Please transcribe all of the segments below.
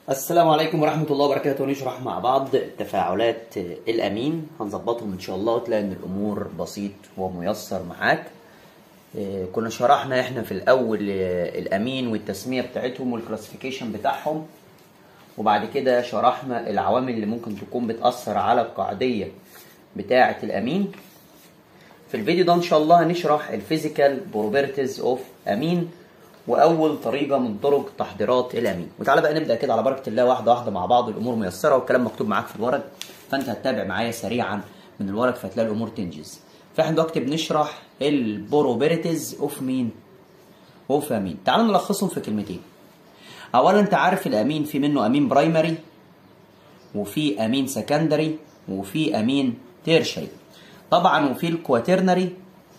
السلام عليكم ورحمة الله وبركاته. نشرح مع بعض تفاعلات الأمين، هنظبطهم إن شاء الله وتلاقي إن الأمور بسيط وميسر معاك. كنا شرحنا إحنا في الأول الأمين والتسمية بتاعتهم والكلاسيفيكيشن بتاعهم، وبعد كده شرحنا العوامل اللي ممكن تكون بتأثر على القاعدية بتاعة الأمين. في الفيديو ده إن شاء الله هنشرح الفيزيكال بروبرتيز أوف أمين واول طريقه من طرق تحضيرات الامين. وتعالى بقى نبدا كده على بركه الله واحده واحده مع بعض. الامور ميسره والكلام مكتوب معاك في الورق، فانت هتتابع معايا سريعا من الورق فتلاقي الامور تنجز. فاحنا دلوقتي بنشرح البروبرتيز اوف مين؟ اوف امين. تعالوا نلخصهم في كلمتين. اولا انت عارف الامين في منه امين برايمري وفي امين سكندري وفي امين تيرشري طبعا، وفي الكواترنري.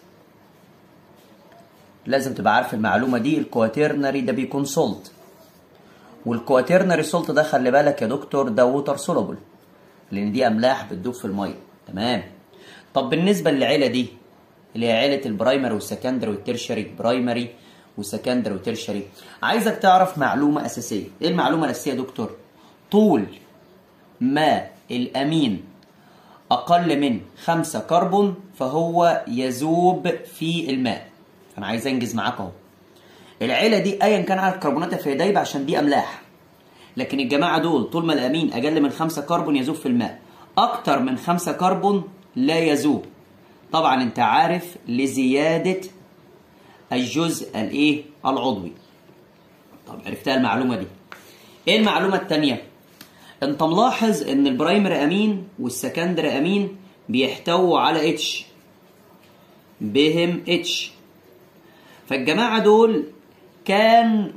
لازم تبقى عارف المعلومه دي. الكواترنري ده بيكون سولت، والكواترنري سولت ده خلي بالك يا دكتور ده ووتر سولوبل، لان دي املاح بتدوب في الميه. تمام. طب بالنسبه للعيله دي اللي هي عيله البرايمري والسكندري والترشري، برايمري وسكندري وترشري، عايزك تعرف معلومه اساسيه. ايه المعلومه الاساسيه يا دكتور؟ طول ما الامين اقل من 5 كربون فهو يذوب في الماء. انا عايز انجز معاك اهو. العيله دي ايا كان عدد كربوناتها فهي دايبه عشان دي املاح، لكن الجماعه دول طول ما الامين اقل من 5 كربون يذوب في الماء، اكتر من 5 كربون لا يذوب. طبعا انت عارف لزياده الجزء العضوي. طب عرفتها المعلومه دي. ايه المعلومه الثانيه؟ انت ملاحظ ان البرايمري امين والسكندري امين بيحتووا على اتش، بهم اتش، فالجماعة دول كان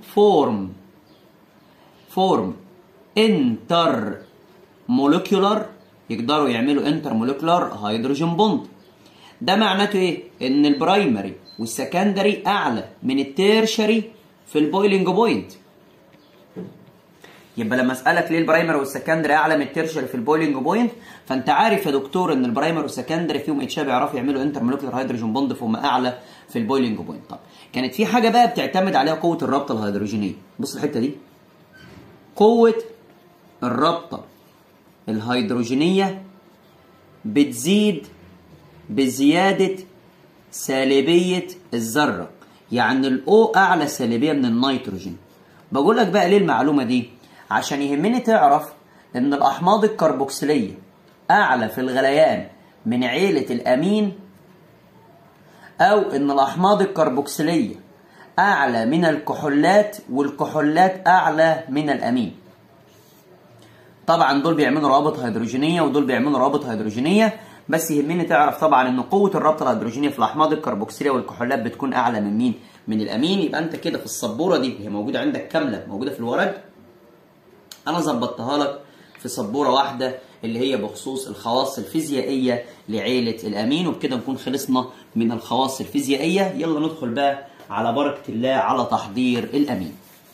فورم انتر مولكيولار، يقدروا يعملوا انتر مولكيولار هيدروجين بوند. ده معناته ايه؟ ان البرايمري والسكندري اعلى من التيرشري في البويلنج بوينت. يبقى لما اسالك ليه البرايمري والسكندري اعلى من التيرشري في البويلنج بوينت، فانت عارف يا دكتور ان البرايمري والسكندري فيهم اتش بيعرفوا يعملوا انتر مولكيولار هيدروجين بوند فهم اعلى في البويلنج بوينت. طب كانت في حاجه بقى بتعتمد عليها قوه الرابطه الهيدروجينيه. بص الحته دي، قوه الرابطه الهيدروجينيه بتزيد بزياده سالبيه الذره، يعني الاو اعلى سالبيه من النيتروجين. بقول لك بقى ليه المعلومه دي؟ عشان يهمني تعرف ان الاحماض الكربوكسيليه اعلى في الغليان من عيله الامين، او ان الاحماض الكربوكسيليه اعلى من الكحولات والكحولات اعلى من الامين. طبعا دول بيعملوا روابط هيدروجينيه ودول بيعملوا روابط هيدروجينيه، بس يهمني تعرف طبعا ان قوه الرابطه الهيدروجينيه في الاحماض الكربوكسيليه والكحولات بتكون اعلى من مين؟ من الامين. يبقى انت كده في السبوره دي هي موجوده عندك كامله، موجوده في الورق، انا ظبطتها لك في سبوره واحده اللي هي بخصوص الخواص الفيزيائيه لعيله الامين. وبكده نكون خلصنا من الخواص الفيزيائيه. يلا ندخل بقى على بركه الله على تحضير الامين.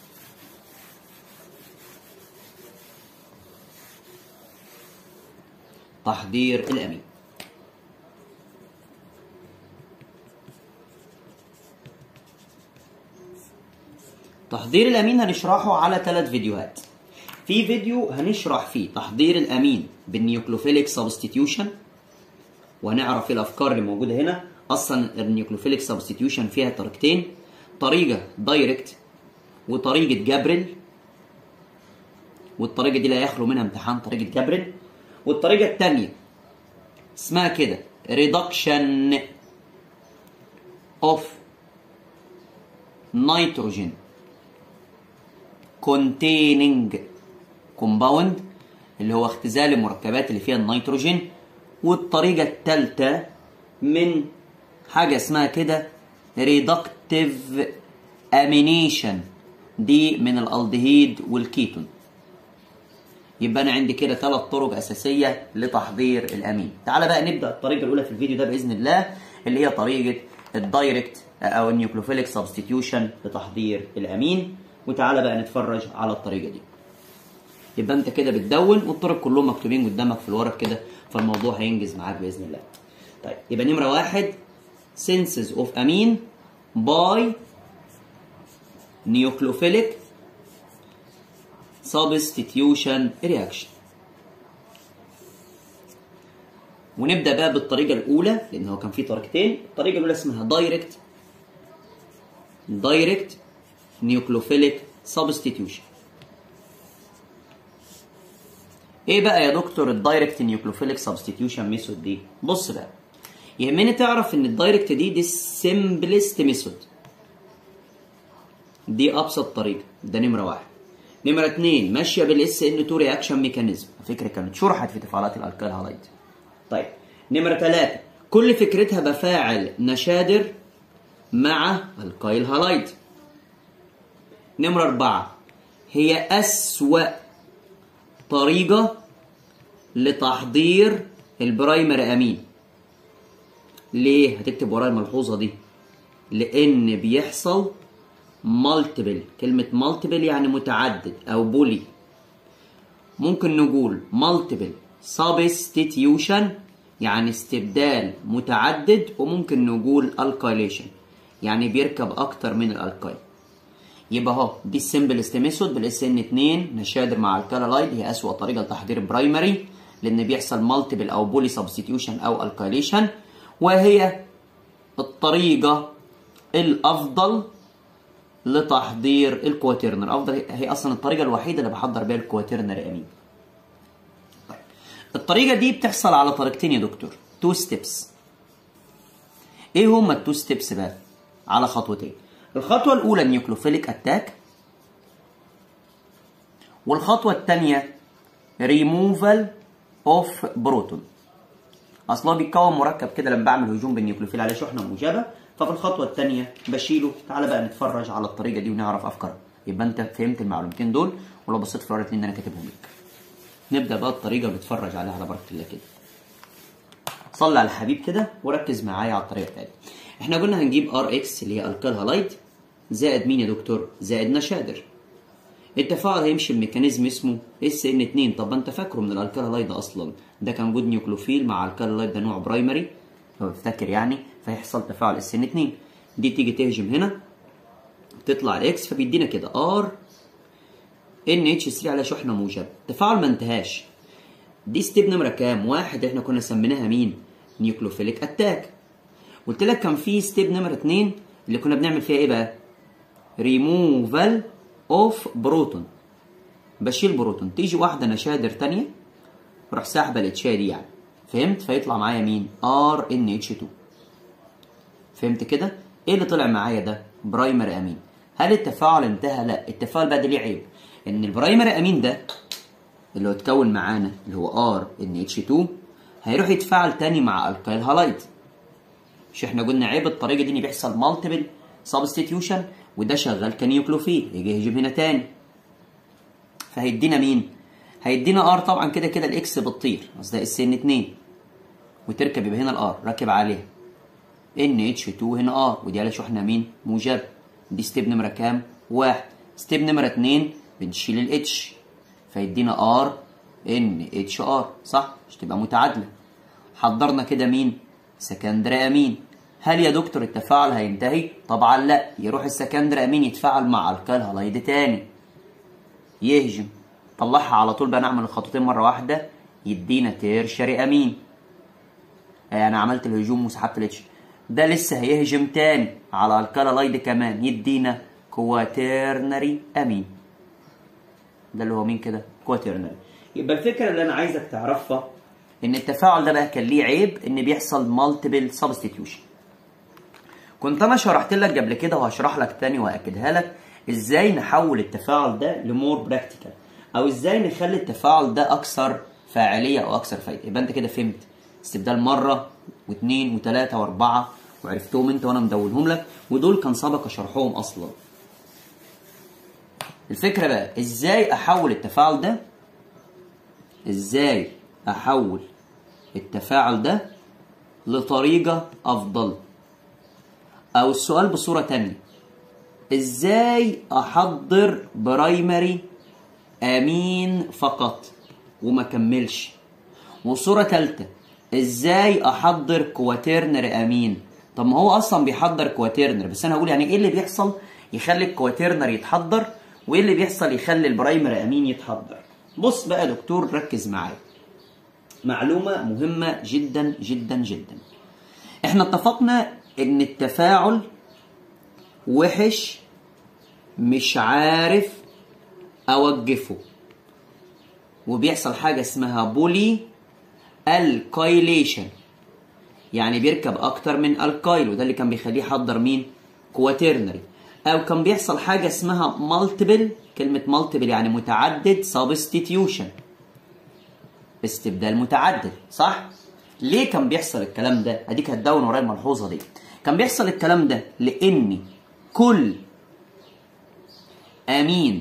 تحضير الامين. تحضير الامين هنشرحه على 3 فيديوهات. في فيديو هنشرح فيه تحضير الامين بالنيوكلوفيليك سبستيتيوشن، وهنعرف ايه الافكار اللي موجوده هنا. اصلا النيوكلوفيليك سبستيتيوشن فيها طريقتين، طريقه دايركت وطريقه جابريل، والطريقه دي لا يخلو منها امتحان، طريقه جابريل. والطريقه الثانيه اسمها كده ريدكشن اوف نيتروجين containing compound، اللي هو اختزال المركبات اللي فيها النيتروجين. والطريقة الثالثة من حاجة اسمها كده reductive amination، دي من الالدهيد والكيتون. يبقى انا عندي كده 3 طرق اساسية لتحضير الامين. تعالى بقى نبدأ الطريقة الاولى في الفيديو ده باذن الله، اللي هي طريقة الدايركت او النيوكلوفيليك سبستيتيوشن لتحضير الامين. وتعالى بقى نتفرج على الطريقه دي. يبقى انت كده بتدون والطرق كلهم مكتوبين قدامك في الورق كده، فالموضوع هينجز معاك باذن الله. طيب يبقى نمره 1 synthesis of amine by nucleophilic substitution reaction. ونبدأ بقى بالطريقة الأولى لأن هو كان في طريقتين. الطريقة الأولى اسمها direct nucleophilic substitution. ايه بقى يا دكتور الدايركت نيوكليوفيليك سبستيتيوشن ميثود دي؟ بص بقى، يهمني تعرف ان الدايركت دي السمبلست ميثود، دي ابسط طريقه، ده نمره واحد. نمره اتنين ماشيه بالاس ان 2 رياكشن ميكانيزم، فكره كانت شرحت في تفاعلات الالكال هالايد. طيب نمره ثلاثه كل فكرتها بفاعل نشادر مع الكايل هالايد. نمره اربعه هي اسوأ طريقة لتحضير البرايمر امين. ليه؟ هتكتب ورايا الملحوظة دي، لأن بيحصل مالتيبل، كلمة مالتيبل يعني متعدد أو بولي، ممكن نقول مالتيبل سبستيتيوشن يعني استبدال متعدد، وممكن نقول الكايليشن يعني بيركب أكتر من الالكايل. يبقى اهو دي السمبلست ميثود بالاس ان 2 نشادر مع الكالالايد، هي اسوأ طريقه لتحضير برايمري لان بيحصل مالتيبل او بولي سبستيتيوشن او الكايليشن، وهي الطريقه الافضل لتحضير الكواترنر. افضل، هي اصلا الطريقه الوحيده اللي بحضر بيها الكواترنر امين. طيب الطريقه دي بتحصل على طريقتين يا دكتور، 2 ستيبس. ايه هما ال2 ستيبس بقى؟ على خطوتين. الخطوة الأولى النيوكليوفيليك أتاك، والخطوة الثانية ريموفال أوف بروتون. أصلا بيتكون مركب كده لما بعمل هجوم بالنيوكليوفيل عليه شحنة موجبة، ففي الخطوة الثانية بشيله. تعالى بقى نتفرج على الطريقة دي ونعرف أفكارها، يبقى أنت فهمت المعلومتين دول، ولو بصيت في الورقة اللي أنا كاتبهم لك. نبدأ بقى الطريقة ونتفرج عليها على بركة الله كده. صلي على الحبيب كده وركز معايا على الطريقة بتاعتي. احنا قلنا هنجيب ار اكس اللي هي الكال هالايد زائد مين يا دكتور؟ زائد نشادر. التفاعل هيمشي بميكانيزم اسمه اس ان 2. طب انت فاكره من الالكال هالايد اصلا ده كان جود نيوكلوفيل مع الكال هالايد، ده نوع برايمري لو تفتكر يعني، فيحصل تفاعل اس ان 2. دي تيجي تهجم هنا تطلع الاكس فبيدينا كده ار ان اتش 3 على شحنه موجبه. التفاعل ما انتهاش. دي ستيب نمره كام؟ واحد احنا كنا سميناها مين؟ نيوكليوفيليك اتاك. قلت لك كان في ستيب نمره 2 اللي كنا بنعمل فيها ايه بقى؟ ريموفال اوف بروتون، بشيل بروتون. تيجي واحده نشادر ثانيه اروح ساحبه الاتشايه دي يعني، فهمت؟ فيطلع معايا مين؟ ار ان اتش 2. فهمت كده؟ ايه اللي طلع معايا ده؟ برايمر امين. هل التفاعل انتهى؟ لا، التفاعل بقى ده ليه عيب، ان البرايمر امين ده اللي هو اتكون معانا اللي هو ار ان اتش 2 هيروح يتفاعل تاني مع الكايل هالايد. مش احنا قلنا عيب الطريقه دي ان بيحصل مالتيبل سبستيتيوشن، وده شغال كنيوكلوفيل، يجي يهجم هنا تاني فهيدينا مين؟ هيدينا ار. طبعا كده كده الاكس بتطير، اصل ده اس ان 2 وتركب، يبقى هنا الار راكب عليها ان اتش 2 هنا ار، ودي على شحنه مين؟ موجبه. دي ستيب نمره كام؟ واحد. ستيب نمره 2 بنشيل الاتش فيدينا ار ان اتش ار، صح؟ مش تبقى متعادله. حضرنا كده مين؟ سكندري امين. هل يا دكتور التفاعل هينتهي؟ طبعا لا، يروح السكندري امين يتفاعل مع الكال هالايد تاني يهجم. طلعها على طول بقى، نعمل الخطوتين مره واحده يدينا تيرشري امين. انا عملت الهجوم وسحبت الاتش، ده لسه هيهجم تاني على الكال هالايد كمان يدينا كواترنري امين. ده اللي هو مين كده؟ كواترنري. يبقى الفكره اللي انا عايزك تعرفها ان التفاعل ده بقى كان ليه عيب، ان بيحصل مالتيبل سبستيتيوشن. كنت انا شرحت لك قبل كده وهشرح لك تاني واكدها لك ازاي نحول التفاعل ده لمور براكتيكال، او ازاي نخلي التفاعل ده اكثر فاعليه او اكثر فايده. يبقى انت كده فهمت استبدال مره واثنين وثلاثه واربعه وعرفتهم انت وانا مدونهم لك، ودول كان سبق شرحهم اصلا. الفكره بقى ازاي احول التفاعل ده، ازاي احول التفاعل ده لطريقه افضل، او السؤال بصوره تانية ازاي احضر برايمري امين فقط وما كملش، وصوره ثالثه ازاي احضر كواترنر امين. طب ما هو اصلا بيحضر كواترنر، بس انا هقول يعني ايه اللي بيحصل يخلي الكواترنر يتحضر وايه اللي بيحصل يخلي البرايمري امين يتحضر. بص بقى يا دكتور ركز معايا، معلومه مهمه جدا جدا جدا. احنا اتفقنا ان التفاعل وحش مش عارف اوقفه، وبيحصل حاجه اسمها بولي الكايليشن، يعني بيركب اكتر من الكايل، وده اللي كان بيخليه يحضر مين؟ كواترنري. او كان بيحصل حاجه اسمها مالتيبل، كلمه مالتيبل يعني متعدد، سبستيتيوشن، استبدال متعدد، صح؟ ليه كان بيحصل الكلام ده؟ اديك هتدون ورايا الملحوظه دي. كان بيحصل الكلام ده لان كل امين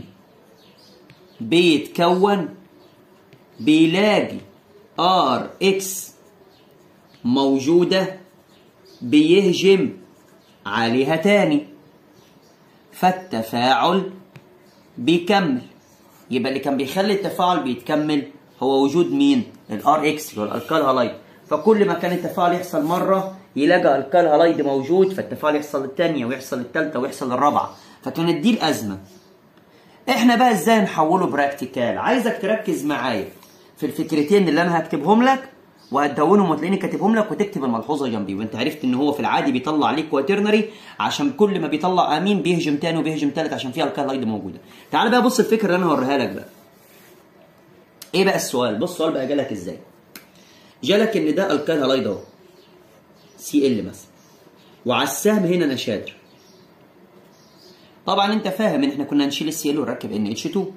بيتكون بيلاقي ار اكس موجوده بيهجم عليها تاني، فالتفاعل بيكمل. يبقى اللي كان بيخلي التفاعل بيتكمل هو وجود مين؟ الار اكس اللي هو الالكال هالايد. فكل ما كان التفاعل يحصل مره يلاقي الكال هالايد موجود، فالتفاعل يحصل الثانيه ويحصل الثالثه ويحصل الرابعه، فكانت دي الازمه. احنا بقى ازاي نحوله براكتيكال؟ عايزك تركز معايا في الفكرتين اللي انا هكتبهم لك وهتدونهم وتلاقيني كاتبهم لك، وتكتب الملحوظه جنبي. وانت عرفت ان هو في العادي بيطلع عليك كواترنري عشان كل ما بيطلع امين بيهجم تاني وبيهجم تالت عشان فيها الكال هالايد موجوده. تعال بقى بص الفكره اللي انا هوريها لك بقى. ايه بقى السؤال؟ بص السؤال بقى جالك ازاي؟ جالك ان ده الكال هالايد اهو سي ال مثلا، وعلى السهم هنا نشادر. طبعا انت فاهم ان احنا كنا نشيل السي ال ونركب ان اتش 2،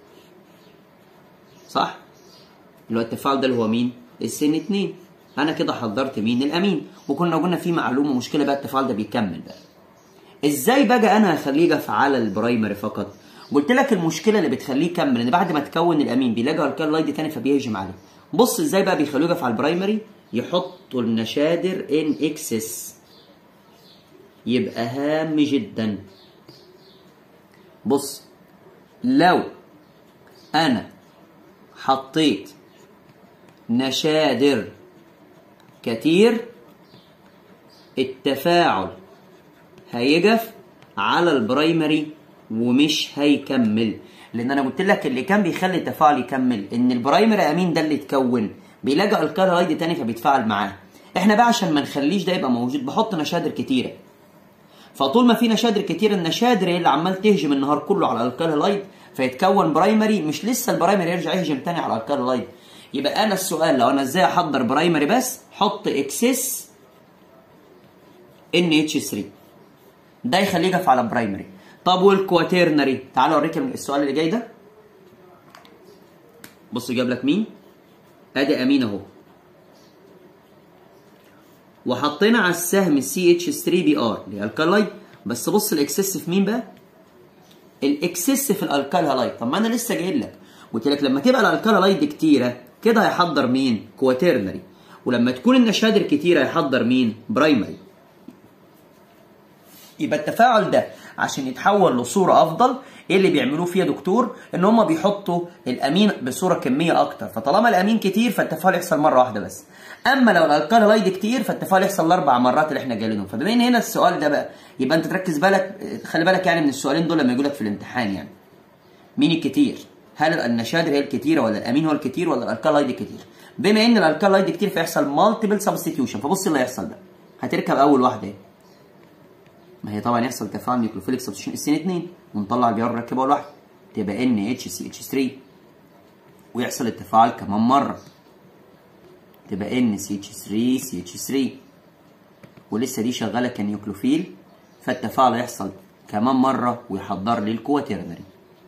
صح؟ اللي هو التفاعل ده اللي هو مين؟ اس ان 2. انا كده حضرت مين؟ الامين. وكنا قلنا في معلومه مشكله بقى، التفاعل ده بيكمل بقى. ازاي بقى انا هخليه يقف على البرايمري فقط؟ قلت لك المشكله اللي بتخليه يكمل ان بعد ما تكون الامين بيلاقي الكال هالايد تاني فبيهجم عليه. بص ازاي بقى بيخلوه يقف على البرايمري؟ يحطوا النشادر ان اكسس، يبقى هام جدا. بص لو انا حطيت نشادر كتير التفاعل هيقف على البرايمري ومش هيكمل، لان انا قلت لك اللي كان بيخلي التفاعل يكمل ان البرايمري امين ده اللي اتكون بيلاقي الكال هالايد تاني فبيتفاعل معاه. احنا بقى عشان ما نخليش ده يبقى موجود بحط نشادر كتيره، فطول ما في نشادر كتير النشادر هي اللي عمال تهجم النهار كله على الكال هالايد فيتكون برايمري، مش لسه البرايمري يرجع يهجم تاني على الكال هالايد. يبقى انا السؤال لو انا ازاي احضر برايمري بس، حط اكسس ان اتش 3 ده يخليه يقف على برايمري. طب والكواترنري؟ تعال اوريك السؤال اللي جاي ده. بص جاب لك مين؟ ادي امين اهو، وحطينا على السهم سي اتش 3 بي ار اللي هي الكال هالايد. بس بص الاكسس في مين بقى؟ الاكسس في الالكال هالايد. طب ما انا لسه جاي لك قلت لك لما تبقى الالكال هالايد كتيره كده هيحضر مين؟ كواترنري. ولما تكون النشادر كتيره هيحضر مين؟ برايمري. يبقى التفاعل ده عشان يتحول لصوره افضل ايه اللي بيعملوه فيه يا دكتور؟ ان هم بيحطوا الامين بصوره كميه اكتر، فطالما الامين كتير فالتفاعل يحصل مره واحده بس. اما لو الالكال هالايد كتير فالتفاعل يحصل 4 مرات اللي احنا جايلينهم. فبما ان هنا السؤال ده بقى يبقى انت تركز بالك، خلي بالك يعني من السؤالين دول لما يجوا لك في الامتحان. يعني مين الكتير؟ هل النشادر هي الكتيره ولا الامين هو الكتير ولا الالكال هالايد كتير؟ بما ان الالكال هالايد كتير فيحصل مالتيبل سبستيتيوشن. فبص اللي هيحصل بقى، هتركب اول واحده ما هي طبعا يحصل تفاعل نيوكليوفيليك سبستيتيوشن اس ان 2 ونطلع البي ار نركبها اول واحده تبقى ان اتش سي اتش 3 ويحصل التفاعل كمان مره تبقى ان سي اتش 3 سي اتش 3 ولسه دي شغاله كنيوكليوفيل، فالتفاعل هيحصل كمان مره ويحضر لي الكواترنري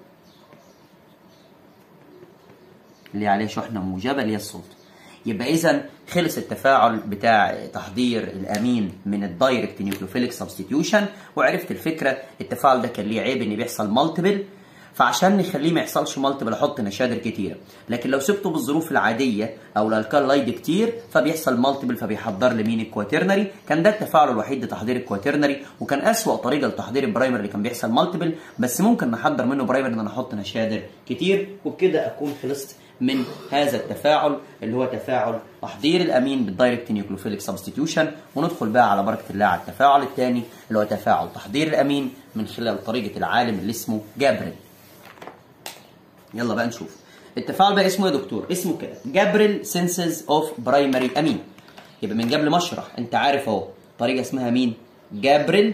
اللي عليه شحنه موجبه اللي هي الصوت. يبقى اذا خلص التفاعل بتاع تحضير الامين من الدايركت نيوكليوفيليك سبستيتيوشن، وعرفت الفكره. التفاعل ده كان ليه عيب ان بيحصل مالتيبل، فعشان نخليه ما يحصلش مالتيبل احط نشادر كتيره، لكن لو سبته بالظروف العاديه او الالكال هالايد كتير فبيحصل مالتيبل فبيحضر لي مين؟ الكواترنري. كان ده التفاعل الوحيد لتحضير الكواترنري، وكان اسوأ طريقه لتحضير البرايمري اللي كان بيحصل مالتيبل، بس ممكن نحضر منه برايمري ان انا احط نشادر كتير. وبكده اكون خلصت من هذا التفاعل اللي هو تفاعل تحضير الامين بالدايركت نيوكليوفيليك سبستيتيوشن. وندخل بقى على بركه الله على التفاعل الثاني اللي هو تفاعل تحضير الامين من خلال طريقه العالم اللي اسمه جابريل. يلا بقى نشوف التفاعل بقى اسمه يا دكتور. اسمه كده جابريل سينسز اوف برايمري امين. يبقى من قبل ما اشرح انت عارف اهو طريقه اسمها مين؟ جابريل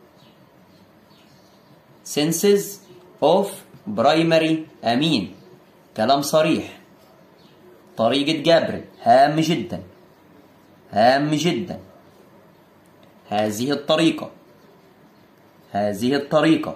سينسز اوف برايمري امين. كلام صريح. طريقه جابريل هام جدا هام جدا. هذه الطريقه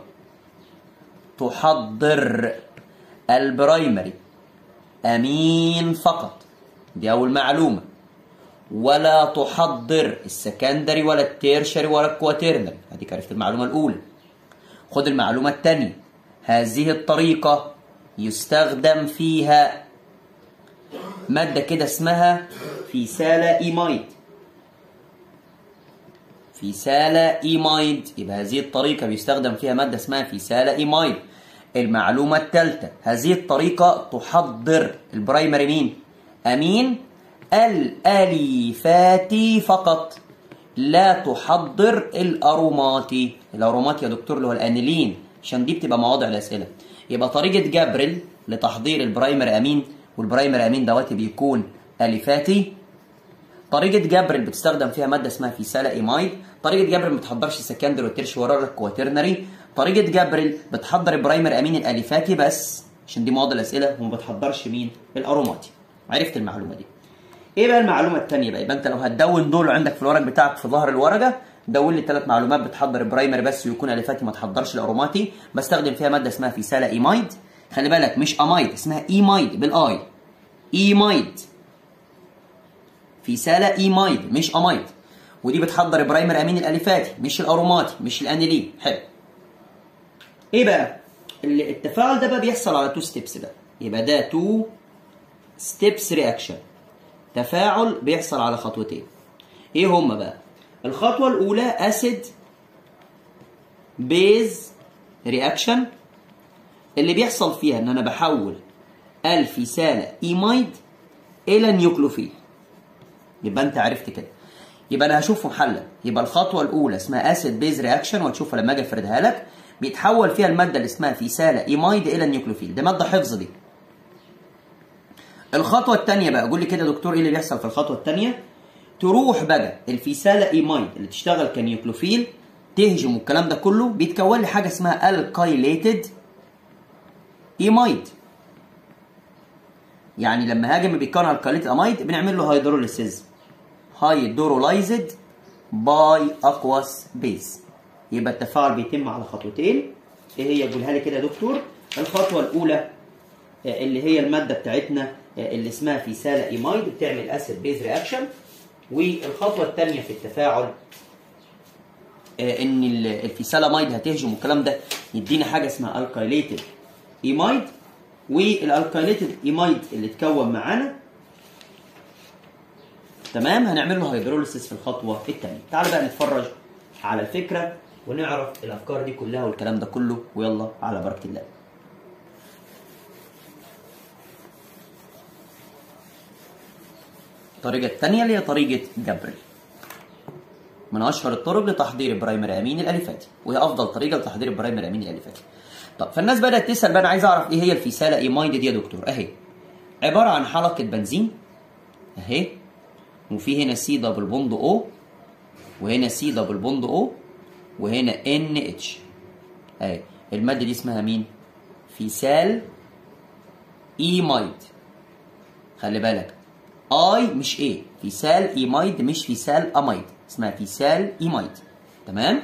تحضر البرايمري امين فقط، دي اول معلومه، ولا تحضر السكندري ولا التيرشري ولا الكواترنري. اديك عرفت المعلومه الاولى. خد المعلومه الثانيه. هذه الطريقه يستخدم فيها ماده كده اسمها فيسالايمايد. فيسالايمايد. يبقى هذه الطريقه بيستخدم فيها ماده اسمها فيسالايمايد. المعلومه الثالثه، هذه الطريقه تحضر البرايمري مين؟ امين الاليفاتي فقط، لا تحضر الاروماتي. الاروماتي يا دكتور اللي هو الانيلين، عشان دي بتبقى مواضع الاسئله. يبقى طريقه جابريل لتحضير البرايمري امين، والبرايمري امين دوت بيكون اليفاتي. طريقه جابريل بتستخدم فيها ماده اسمها فيسالايمايد. طريقه جابريل ما بتحضرش السكندري والترشي ولا الكواترنري. طريقه جابريل بتحضر البرايمري امين الاليفاتي بس، عشان دي مواضع الاسئله، وما بتحضرش مين؟ الاروماتي. عرفت المعلومه دي. ايه بقى المعلومه الثانيه بقى؟ يبقى انت لو هتدون دول عندك في الورق بتاعك في ظهر الورقه، دون لي 3 معلومات بتحضر البرايمري بس ويكون اليفاتي ما تحضرش الاروماتي. بستخدم فيها ماده اسمها فيسالايمايد. خلي بالك مش امايد، اسمها ايمايد بالاي. ايمايد. فيسالايمايد مش امايد. ودي بتحضر البرايمري امين الاليفاتي مش الاروماتي مش الانيلين. حلو. ايه بقى؟ التفاعل ده بقى بيحصل على 2 ستيبس بقى. يبقى ده 2 ستيبس رياكشن. تفاعل بيحصل على خطوتين. ايه هما بقى؟ الخطوه الاولى اسيد بيز رياكشن، اللي بيحصل فيها ان انا بحول الفيسالايمايد الى نيوكلوفيل. يبقى انت عرفت كده. يبقى انا هشوف محلل. يبقى الخطوه الاولى اسمها اسيد بيز رياكشن، وهتشوفها لما اجي افردها لك. بيتحول فيها الماده اللي اسمها فيسالايمايد الى نيوكلوفيل. ده ماده حفظ دي. الخطوه الثانيه بقى، قول لي كده يا دكتور ايه اللي بيحصل في الخطوه الثانيه؟ تروح بقى الفيسالايمايد اللي تشتغل كنيوكلوفيل تهجم والكلام ده كله، بيتكون لي حاجه اسمها الكايليتد ايمايد. يعني لما هاجم بيتكون الكايليتد امايد بنعمل له هيدروليسيز. هيدرولايزد باي اكواس بيز. يبقى التفاعل بيتم على خطوتين. ايه هي؟ قولها لي كده يا دكتور. الخطوه الاولى اللي هي الماده بتاعتنا اللي اسمها فيسالايمايد بتعمل اسيد بيز رياكشن. والخطوه الثانيه في التفاعل ان الفيسالامايد هتهجم والكلام ده يدينا حاجه اسمها الكايليتد ايمايد. والالكايليتد ايمايد اللي اتكون معانا تمام هنعمل له هيدروليسيس في الخطوه الثانيه. تعال بقى نتفرج على الفكره ونعرف الافكار دي كلها والكلام ده كله، ويلا على بركه الله. الطريقه الثانيه اللي هي طريقه جابريل، من اشهر الطرق لتحضير البرايمري امين الاليفاتي، وهي افضل طريقه لتحضير البرايمري امين الاليفاتي. طب فالناس بدات تسال بقى، انا عايز اعرف ايه هي الفيسالايمايد دي يا دكتور؟ اهي عباره عن حلقه بنزين اهي، وفي هنا سي دبل بوند او، وهنا سي دبل بوند او، وهنا ان اتش. اهي الماده دي اسمها مين؟ فيسال ايمايد. خلي بالك اي مش ايه، فيسال ايمايد مش فيسال امايد، اسمها فيسال ايمايد. تمام؟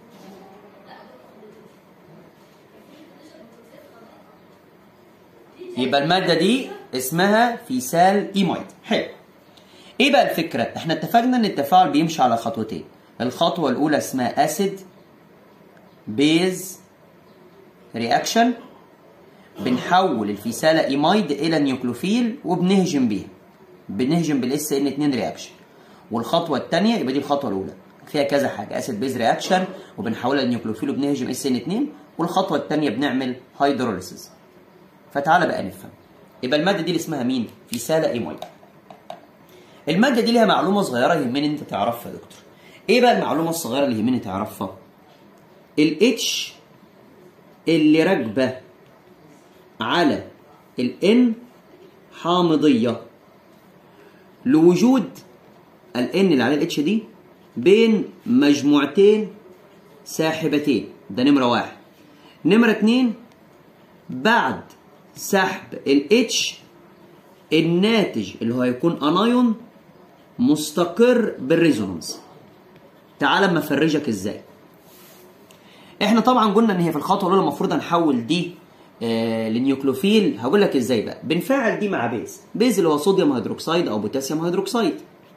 يبقى الماده دي اسمها فيسال ايمايد. حلو. ايه بقى الفكره؟ احنا اتفقنا ان التفاعل بيمشي على خطوتين. الخطوه الاولى اسمها اسيد بيز رياكشن، بنحول الفيسالايمايد الى نيوكلوفيل وبنهجم بيها، بنهجم بالاس ان 2 رياكشن. والخطوه الثانيه يبقى دي الخطوه الاولى فيها كذا حاجه، اسيد بيز رياكشن وبنحولها لنيوكلوفيل وبنهجم اس ان 2، والخطوه الثانيه بنعمل هيدروليسيس. فتعالى بقى نفهم. يبقى الماده دي اللي اسمها مين؟ فيسالايمايد. الماده دي ليها معلومه صغيره يهمني انت تعرفها يا دكتور. ايه بقى المعلومه الصغيره اللي يهمني تعرفها؟ الاتش اللي راكبه على الN حامضية لوجود الN اللي على الاتش دي بين مجموعتين ساحبتين. ده نمرة واحد. نمرة اتنين، بعد سحب الاتش الناتج اللي هو هيكون انايون مستقر بالريزونانس. تعال اما افرجك ازاي. احنا طبعا قلنا ان هي في الخطوه الاولى المفروض هنحول دي لنيوكلوفيل. هقول لك ازاي بقى. بنفعل دي مع بيز اللي هو صوديوم هيدروكسيد او بوتاسيوم هيدروكسيد.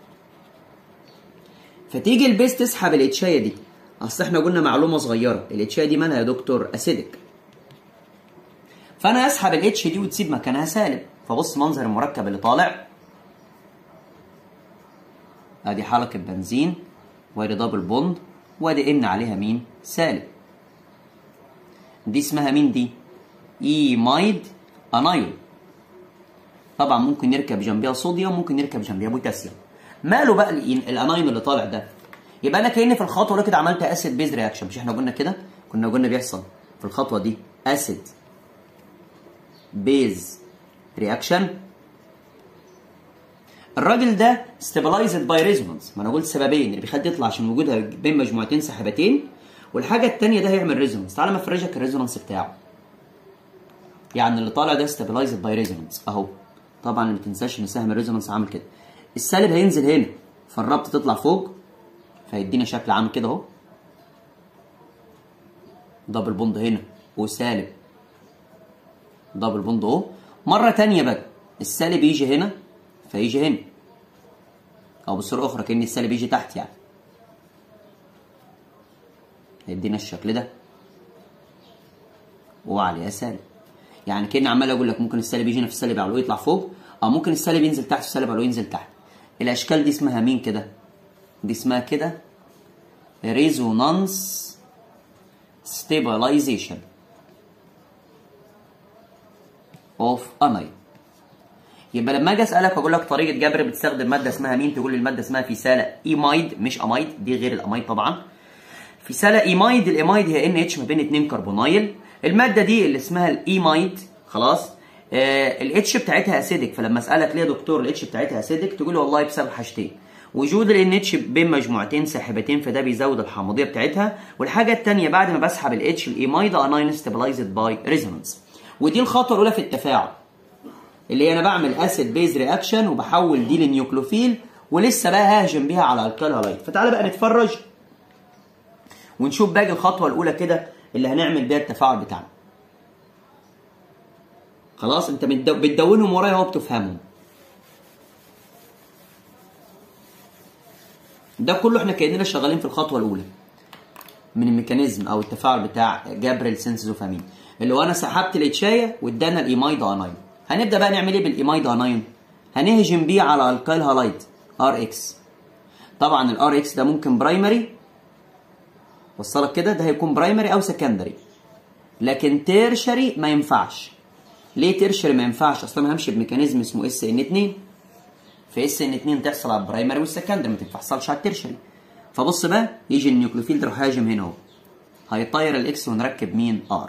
فتيجي البيز تسحب الاتشايه دي. اصل احنا قلنا معلومه صغيره، الاتشايه دي مالها يا دكتور؟ اسيدك. فانا اسحب الاتش دي وتسيب مكانها سالب. فبص منظر المركب اللي طالع. ادي حلقه بنزين وادي دبل بوند وادي ان عليها مين؟ سالب. دي اسمها مين دي؟ ايمايد انايون. طبعا ممكن نركب جنبيها صوديوم، ممكن نركب جنبيها بوتاسيوم. ماله بقى الانايون اللي طالع ده؟ يبقى انا كأني في الخطوه اللي كده عملت اسيد بيز رياكشن. مش احنا قلنا كده؟ كنا قلنا بيحصل في الخطوه دي اسيد بيز رياكشن. الراجل ده ستابلايزد باي ريزونانس. ما انا قلت سببين اللي بيخلي يطلع عشان وجودها بين مجموعتين سحبتين، والحاجه الثانيه ده هيعمل ريزونانس. تعالى ما افرجك الريزونانس بتاعه. يعني اللي طالع ده ستابلايزد باي ريزونانس اهو. طبعا ما تنساش ان سهم الريزونانس عامل كده. السالب هينزل هنا فالربط تطلع فوق فيدينا شكل عامل كده اهو. دبل بوند هنا وسالب دبل بوند اهو. مره ثانيه بقى السالب يجي هنا فيجي هنا، او بصوره اخرى كأن السالب يجي تحت يعني. هيدينا الشكل ده وعليها سالب. يعني كأني عمال اقول لك ممكن السالب يجي هنا في السالب علوي يطلع فوق، او ممكن السالب ينزل تحت والسالب علوي ينزل تحت. الاشكال دي اسمها مين كده؟ دي اسمها كده ريزونانس ستابلايزيشن اوف انايون. يبقى لما اجي اسالك اقول لك طريقه جبر بتستخدم ماده اسمها مين؟ تقول لي الماده اسمها فيسالا ايمايد، مش امايد، دي غير الامايد طبعا. فيسالا ايمايد. الايمايد هي ان اتش ما بين 2 كربونايل. الماده دي اللي اسمها الايمايد خلاص الاتش بتاعتها اسيدك. فلما اسالك ليه يا دكتور الاتش بتاعتها اسيدك تقول لي والله بسبب حاجتين: وجود الان اتش بين مجموعتين ساحبتين فده بيزود الحامضيه بتاعتها، والحاجه الثانيه بعد ما بسحب الاتش الايمايد اناين ستابلايزد باي ريزونانس. ودي الخطوه الاولى في التفاعل اللي انا بعمل اسيد بيز رياكشن وبحول دي لنيوكلوفيل، ولسه بقى ههجم بيها على الكال هالايد. فتعالى بقى نتفرج ونشوف باقي الخطوه الاولى كده اللي هنعمل بيها التفاعل بتاعنا. خلاص انت بتدونهم ورايا اهو بتفهمهم. ده كله احنا كاننا شغالين في الخطوه الاولى من الميكانيزم او التفاعل بتاع جبر السنسوفامين، اللي هو انا سحبت الاتشايه وادانا الايمايد انايون. هنبدا بقى نعمل ايه بالايمايد انايون؟ هنهجم بيه على الكايل هالايد ار اكس. طبعا الار اكس ده ممكن برايمري، وصلك كده، ده هيكون برايمري او سكندري، لكن تيرشري ما ينفعش. ليه تيرشري ما ينفعش؟ اصلا انا همشي بميكانيزم اسمه اس ان 2. في اس ان 2 تحصل على البرايمري والسكندري، ما تحصلش على التيرشري. فبص بقى يجي النيوكليوفيل يروح هاجم هنا اهو، هيطير الاكس ونركب مين؟ ار.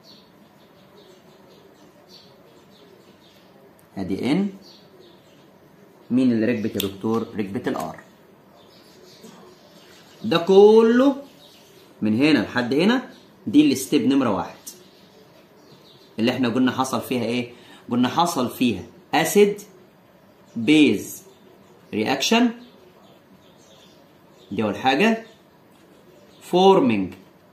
ادي ان. مين اللي ركبت يا دكتور؟ ركبت الار. ده كله من هنا لحد هنا دي الستيب نمره 1 اللي احنا قلنا حصل فيها ايه؟ قلنا حصل فيها اسيد بيز رياكشن. دي اول حاجه. فورمينج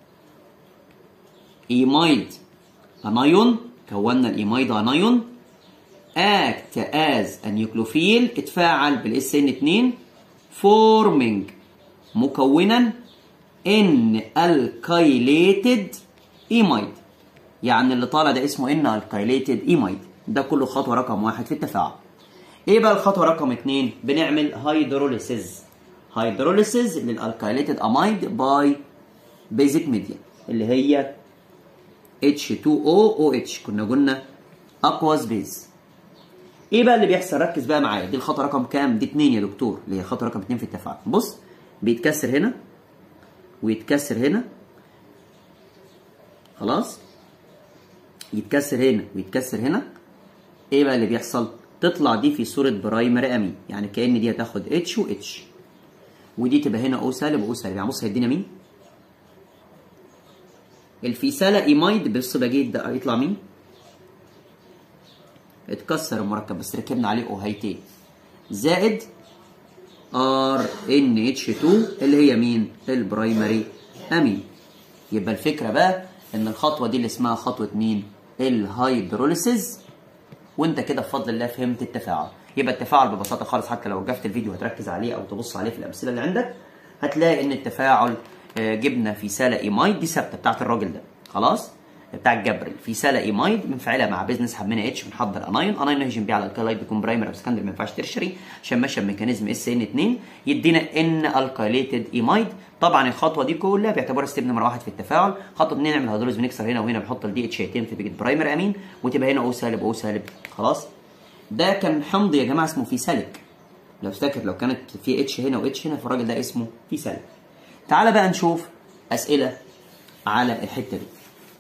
ايمايد انايون، كونا الايمايد انايون. act as a nucleophile، اتفاعل بالاس ان 2 forming مكونا ان alkylated imide. يعني اللي طالع ده اسمه ان alkylated imide. ده كله خطوه رقم 1 في التفاعل. ايه بقى الخطوه رقم 2؟ بنعمل هيدروليسيز للالكايليتد امايد باي بيزك ميديا اللي هي H2OOH. كنا قلنا اقواس بيز. ايه بقى اللي بيحصل؟ ركز بقى معايا. دي الخطوه رقم كام؟ دي 2 يا دكتور، اللي هي الخطوه رقم 2 في التفاعل. بص بيتكسر هنا ويتكسر هنا، خلاص، يتكسر هنا ويتكسر هنا، ايه بقى اللي بيحصل؟ تطلع دي في صوره برايمري امين، يعني كأن دي هتاخد اتش واتش، ودي تبقى هنا او سالب واو سالب. يعني بص هيدينا مين؟ الفيسالا ايمايد. بص بقى ده هيطلع مين؟ اتكسر المركب بس ركبنا عليه اوهيتين زائد ار ان اتش 2 اللي هي مين؟ البرايمري امين. يبقى الفكره بقى ان الخطوه دي اللي اسمها خطوه مين؟ الهيدروليسيز. وانت كده بفضل الله فهمت التفاعل. يبقى التفاعل ببساطه خالص، حتى لو وقفت الفيديو هتركز عليه او تبص عليه في الامثله اللي عندك، هتلاقي ان التفاعل جبنا فيسالا ايمايد دي ثابته بتاعت الراجل ده خلاص، بتاع الجبريل. فيسالا ايمايد بنفعلها مع بيز نسحب منها اتش، بنحضر انايون نهجم بيه على الكالايد، بيكون برايمري او سكندري، ما ينفعش ترشري عشان ماشيه بميكانيزم اس ان 2 يدينا ان الكايليتد ايمايد. طبعا الخطوه دي كلها بيعتبرها ستيب نمره 1 في التفاعل. خطوه 2 نعمل هيدروليز، بنكسر هنا وهنا، بنحط الدي اتش هيتين في بيجت برايمري امين، وتبقى هنا او سالب او سالب خلاص. ده كان حمض يا جماعه اسمه فيساليك. لو تفتكر لو كانت في اتش هنا واتش هنا فالراجل ده اسمه فيساليك. تعال بقى نشوف اسئله على الحته دي.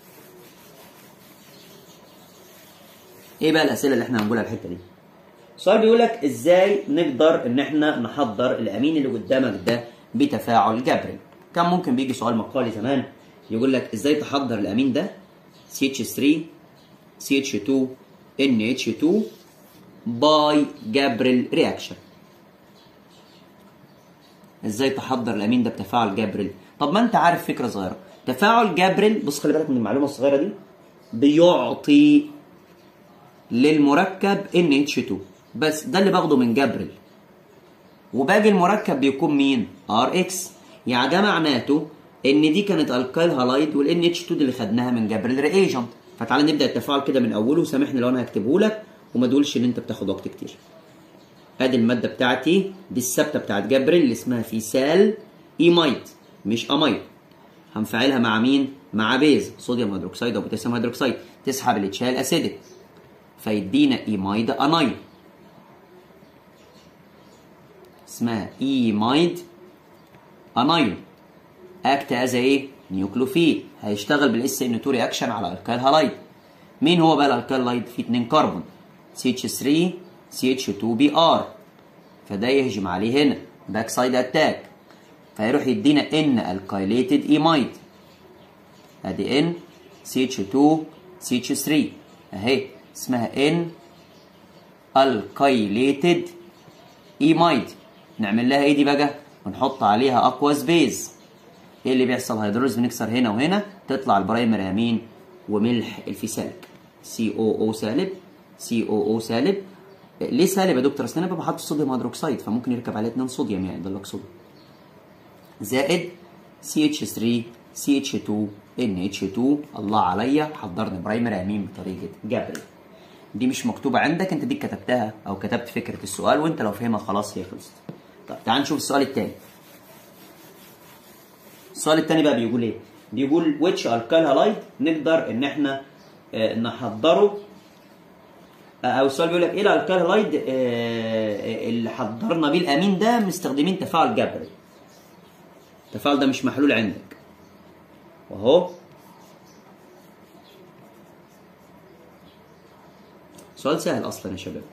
ايه بقى الاسئله اللي احنا هنقولها على الحته دي؟ السؤال بيقول لك ازاي نقدر ان احنا نحضر الامين اللي قدامك ده بتفاعل جبري. كان ممكن بيجي سؤال مقالي زمان يقول لك ازاي تحضر الامين ده CH3 CH2 NH2 باي جبريل رياكشن. ازاي تحضر الامين ده بتفاعل جبريل؟ طب ما انت عارف فكره صغيره، تفاعل جبريل بص خلي بالك من المعلومه الصغيره دي، بيعطي للمركب NH2 بس، ده اللي باخده من جبريل، وباقي المركب بيكون مين؟ RX. يعني ده معناته ان دي كانت الكايل هالايد والان اتش 2 اللي خدناها من جبريل رياجنت. فتعالى نبدا التفاعل كده من اوله، وسامحني لو انا هكتبه لك وما تقولش ان انت بتاخد وقت كتير. ادي الماده بتاعتي دي الثابته بتاعت جبريل اللي اسمها فيسال ايمايد مش امايد. هنفعلها مع مين؟ مع بيز صوديوم هيدروكسيد او بوتاسيوم هيدروكسيد، تسحب الاتشال اسيدك فيدينا ايمايد انايون اسمها ايمايد انايون. اكت از ايه؟ نيوكلوفيل، هيشتغل بالاس ان 2 رياكشن على الكايل هالايد. مين هو بقى الالكايل هالايد؟ فيه 2 كربون CH3 CH2Br، فده يهجم عليه هنا باك سايد اتاك، فيروح يدينا ان الكايليتد ايمايد. ادي ان CH2 CH3 اهي اسمها ان الكايليتد ايمايد. نعمل لها ايه دي بقى؟ ونحط عليها اكواس بيز. ايه اللي بيحصل؟ هيدروليز، بنكسر هنا وهنا تطلع البرايمري امين وملح الفيساليك COO سالب COO سالب. ليه سالب يا دكتور؟ اصل انا ببقى حاطط صوديوم هيدروكسيد فممكن يركب عليه 2 صوديوم يعني يضل لك صوديوم، زائد CH3 CH2 NH2. الله عليا حضرنا برايمري امين بطريقه جبريل. دي مش مكتوبه عندك، انت دي كتبتها او كتبت فكره السؤال، وانت لو فهمها خلاص هي خلصت. طب تعال نشوف السؤال الثاني. السؤال الثاني بقى بيقول ايه؟ بيقول which alkyl halide نقدر ان احنا نحضره، او السؤال بيقول لك ايه الالكايل هالايد اللي حضرنا بيه الامين ده مستخدمين تفاعل جبري. التفاعل ده مش محلول عندك واهو. سؤال سهل اصلا يا شباب.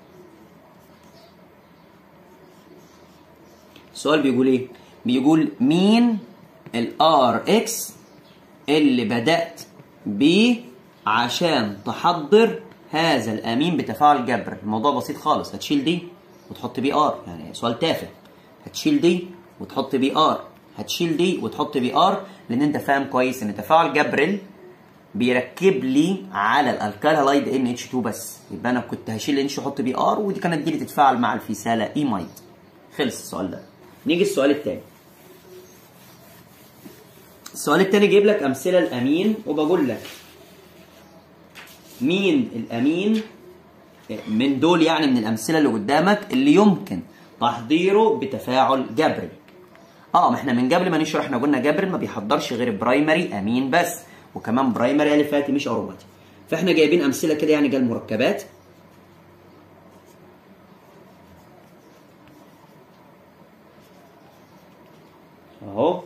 السؤال بيقول ايه؟ بيقول مين الار اكس اللي بدأت بيه عشان تحضر هذا الامين بتفاعل جبر. الموضوع بسيط خالص، هتشيل دي وتحط بي ار، يعني سؤال تافه. هتشيل دي وتحط بي ار، هتشيل دي وتحط بي ار، لان انت فاهم كويس ان تفاعل جبريل بيركب لي على الالكايل هالايد NH2 بس، يبقى انا كنت هشيل NH واحط بي ار، ودي كانت دي اللي تتفاعل مع الفيسالا ايمايد. خلص السؤال ده. نيجي السؤال الثاني. السؤال الثاني جايب لك امثله الامين، وبقول لك مين الامين من دول يعني من الامثله اللي قدامك اللي يمكن تحضيره بتفاعل جبري. ما احنا من قبل ما نشرح احنا قلنا جبريل ما بيحضرش غير برايمري امين بس، وكمان برايمري الفاتي مش اروماتي. فاحنا جايبين امثله كده يعني قال مركبات اهو.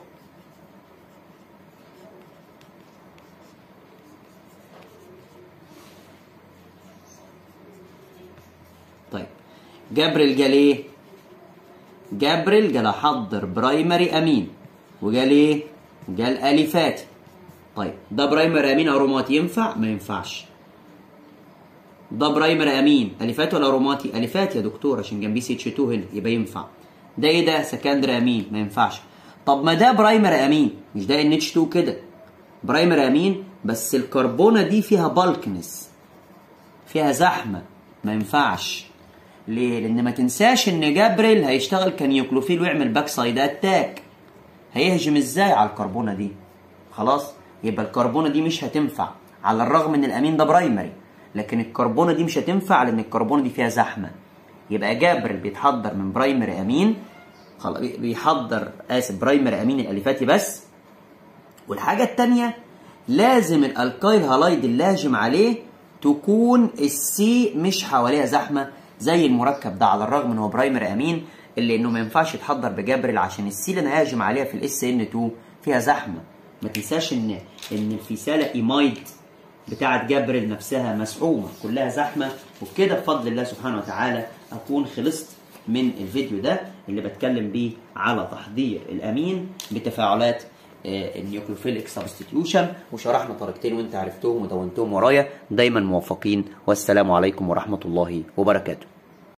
طيب جبريل جال ايه؟ جبريل جال احضر برايمري امين، وجال ايه؟ جال اليفاتي. طيب ده برايمري امين اروماتي ينفع؟ ما ينفعش. ده برايمري امين اليفاتي ولا اروماتي؟ اليفاتي يا دكتور عشان جنبيه سي اتش 2 هنا يبقى ينفع. ده ايه ده؟ سكندري امين ما ينفعش. طب ما ده برايمري امين، مش ده ان اتش 2 كده برايمري امين بس الكربونه دي فيها بالكنس، فيها زحمه، ما ينفعش. ليه؟ لان ما تنساش ان جبريل هيشتغل كنيوكلوفيل ويعمل باك سايد اتاك. هيهجم ازاي على الكربونه دي؟ خلاص يبقى الكربونه دي مش هتنفع، على الرغم ان الامين ده برايمري، لكن الكربونه دي مش هتنفع لان الكربونه دي فيها زحمه. يبقى جبريل بيتحضر من برايمري امين، خلاص بيحضر برايمري امين الاليفاتي بس. والحاجه الثانيه لازم الالكايل هالايد اللي هاجم عليه تكون السي مش حواليها زحمه زي المركب ده، على الرغم ان هو برايمري امين اللي انه ما ينفعش يتحضر بجبريل عشان السي اللي انا هاجم عليها في الاس ان 2 فيها زحمه. ما تنساش ان الفيساله ايمايد بتاعت جبريل نفسها مسحومه كلها زحمه. وبكده بفضل الله سبحانه وتعالى اكون خلصت من الفيديو ده اللي بتكلم بيه على تحضير الامين بتفاعلات النيوكليوفيليك سبستيتيوشن، وشرحنا طريقتين وانت عرفتهم ودونتهم ورايا. دايما موفقين، والسلام عليكم ورحمه الله وبركاته.